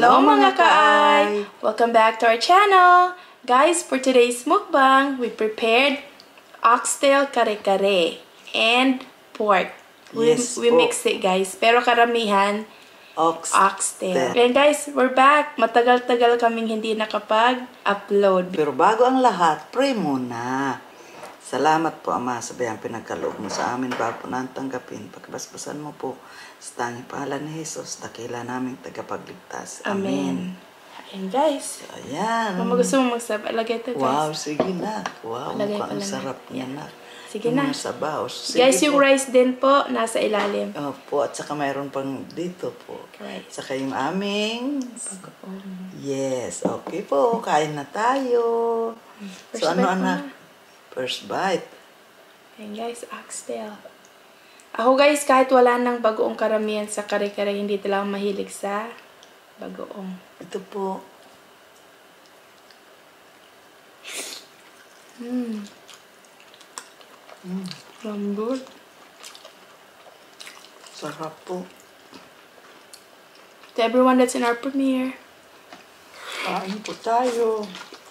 Hello mga kaay! Welcome back to our channel! Guys, for today's mukbang, we prepared oxtail kare-kare and pork. We mix it guys, pero karamihan oxtail. And guys, we're back. Matagal-tagal kaming hindi nakapag-upload. Pero bago ang lahat, pray muna. Salamat po Ama sa bayang pinagkaloob mo sa amin bago po na tanggapin. Pagkabasbasan mo po sa tanging pangalan ni Jesus, dakila naming tagapagligtas. Amen. Ayan guys. So, ayan. Mama, gusto mo magsaba? Lagay ito guys. Wow, sige na. Wow, mukhang sarap niya na. Sige na. Sabaw. Sige guys, yung po. rice din po, nasa ilalim. Opo, at saka mayroon pang dito po. Right. Saka yung aming... Yes, okay po. Kain na tayo. So, ano anak? First bite. Ayan guys, oxtail. Ako guys, kahit wala nang bagoong karamihan sa kare-kare, hindi talaga mahilig sa bagoong. Ito po. Lambot. Sarap po. To everyone that's in our premiere. Kain po tayo.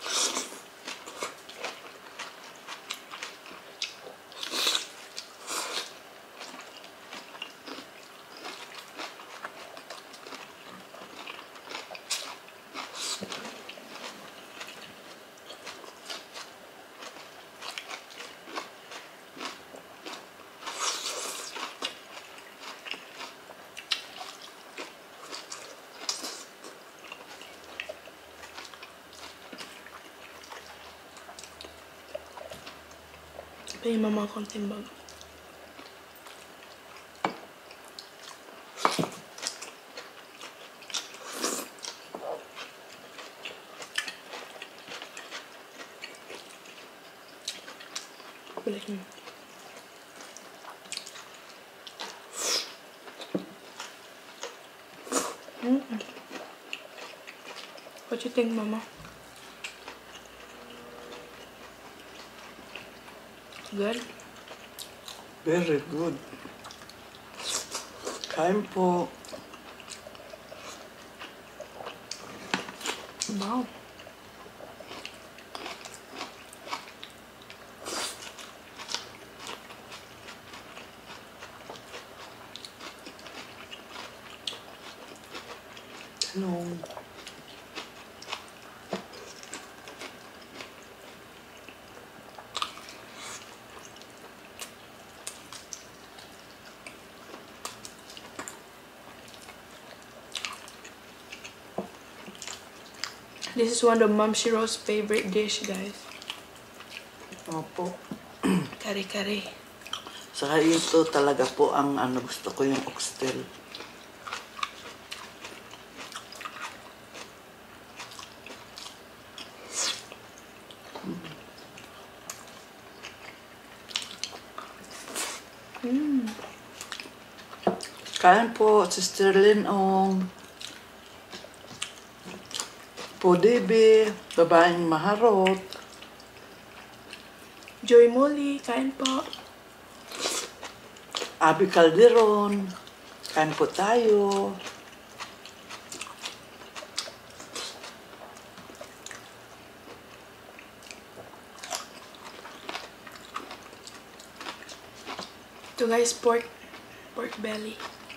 Pay mama konting bago. Balik mo. What you think, mama? Good? Very good. Kain po. Wow. Hello. This is one of Mom Shiro's favorite dish, guys. Opo. Kare-kare. Saka ito talaga po ang gusto ko yung oxtail. Kain po, Sister Lynn Ong. Po Debbie, babaeng maharot. Joy Molly, kain po. Abby Calderon, kain po tayo. Ito guys, pork belly.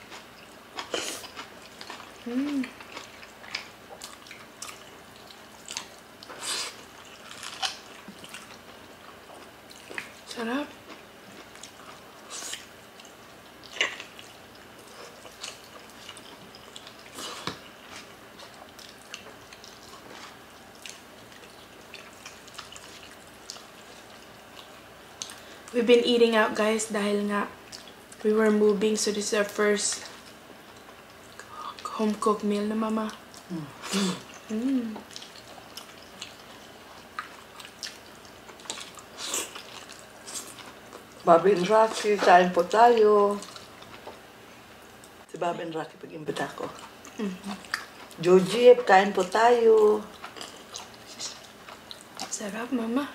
Sarap. We've been eating out guys dahil nga we were moving, so this is our first home cooked meal na mama. Bobby and Rocky, kain po tayo. Si Bobby and Rocky pag-imbita ko. Joji, kain po tayo. Sarap, mama.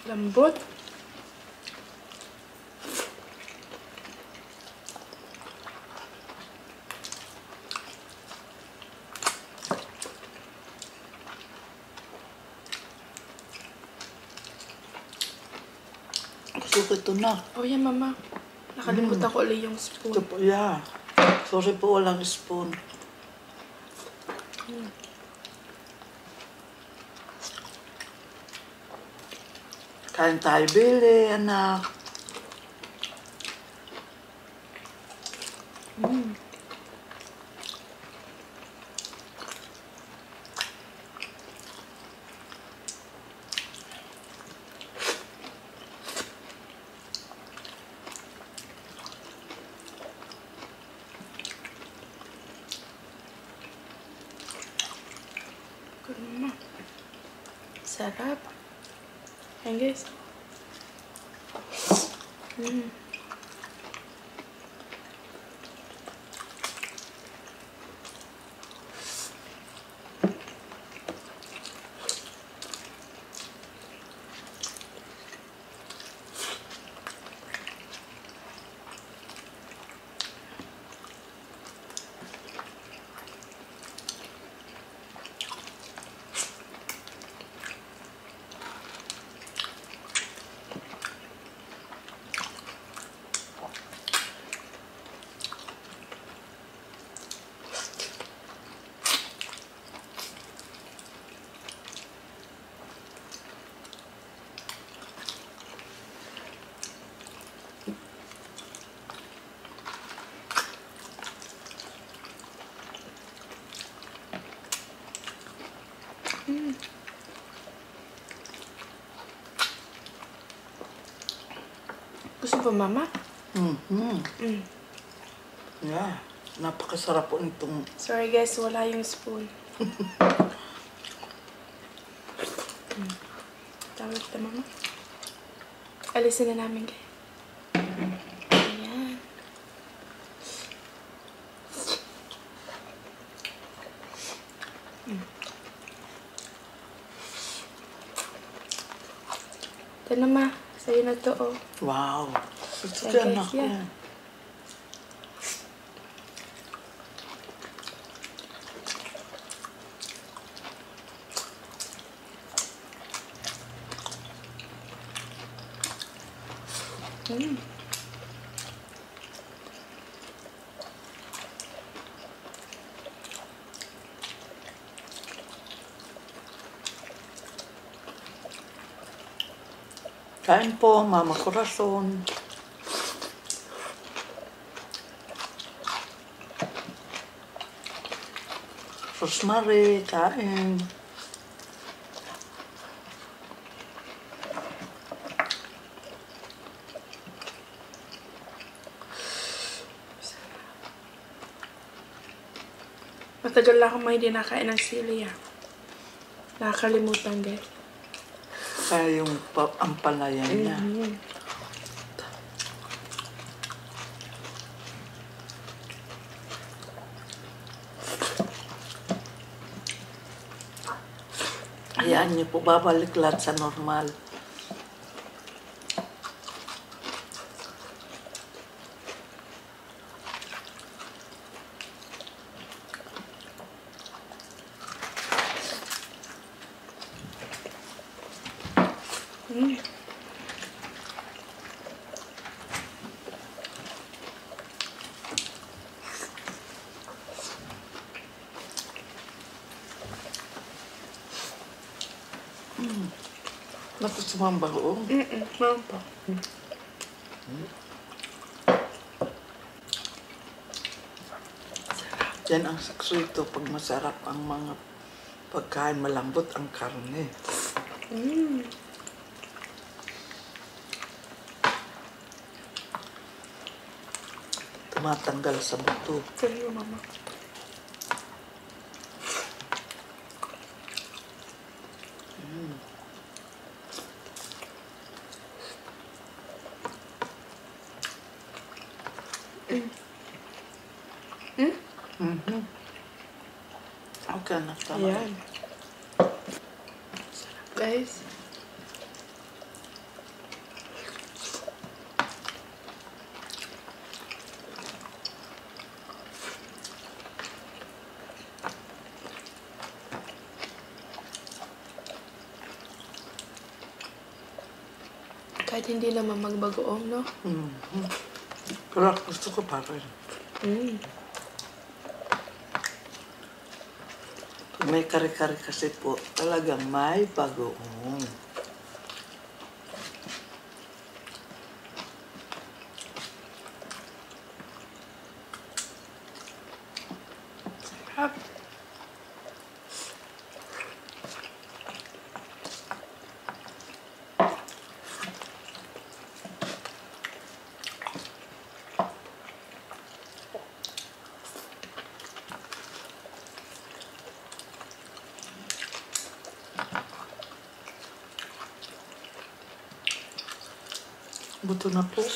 Lambot. Gusto ko ito na. Oh yeah, mama. Nakalimutan ko ulit yung spoon. Ito po, yeah. Sorry po, walang spoon. Kain tayo, Billy, anak. Mama. Sarap. Ayan guys. Gusto ba, mama? Yeah, napakasarap po nitong... Sorry guys, wala yung spoon. Tawag kita, mama. Alisin na namin guys. Ayan. Ito na, ma. Sa'yo na to, oh. Wow. Ito Okay, anak ko. yeah. Kain po, Mama Corazon. Rosemary, kain. Matagal na akong hindi nakain ng sili, ah. Nakakalimutan, guys. Kaya yung ampalaya niya. Ayan niyo po, babalik lahat sa normal. Nagustuhan ba ko? Meron pa. Yan ang saksuito pag masarap ang mga pagkain, malambot ang karne. Tumatanggal sa buto. Sa'yo, mama. Okay na, tama. Ayan. Sarap, guys. Kahit hindi naman magbagoong, no? Pero gusto ko pa rin. May kare-kare kasi po, talagang may bagoong. Sarap. Buto na po.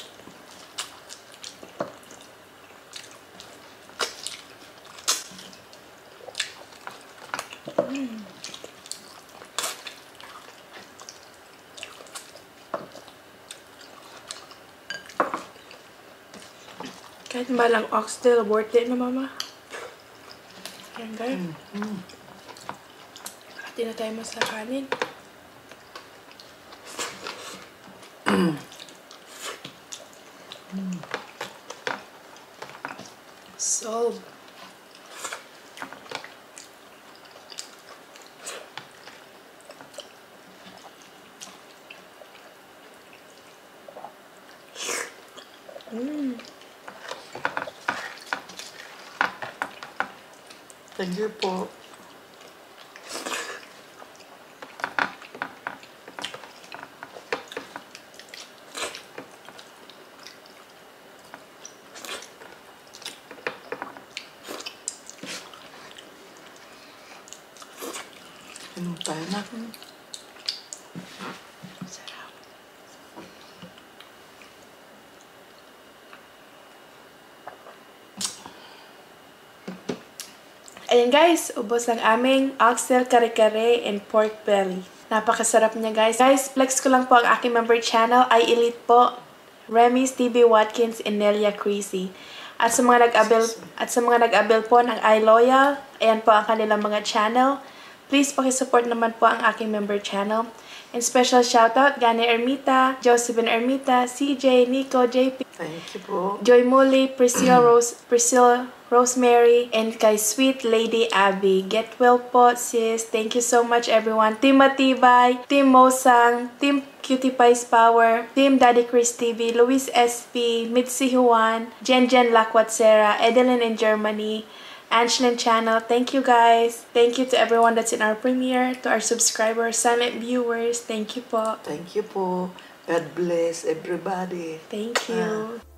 Kahit malang oxtail, worth it na, Mama. Ayan, guys. Hati na tayo mas sa kanin. Solve. Thank you po. Inom tayo na. Sarap. Ayan guys, ubos ang aming oxtail kare-kare and pork belly. Napakasarap niya guys. Guys, flex ko lang po ang aking member channel. Ay Elite po. Remy's TV Watkins and Nelia Creasy. At sa mga nag-abel po ng iLoyal, ayan po ang kanilang mga channel. Please pakisupport naman po ang aking member channel. And special shoutout, Gani Ermita, Josephine Ermita, CJ, Nico, JP, Thank you po. Joy Muli, Priscilla Rosemary, and kay Sweet Lady Abby. Get well po, sis. Thank you so much, everyone. Team Matibay, Team Mosang, Team Cutie Pies Power, Team Daddy Chris TV, Luis SP, Mitzi Juan, Jen Lacuatsera, Edelyn in Germany, Angeline Channel. Thank you guys. Thank you to everyone that's in our premiere, to our subscribers, silent viewers. Thank you po. Thank you po. God bless everybody. Thank you.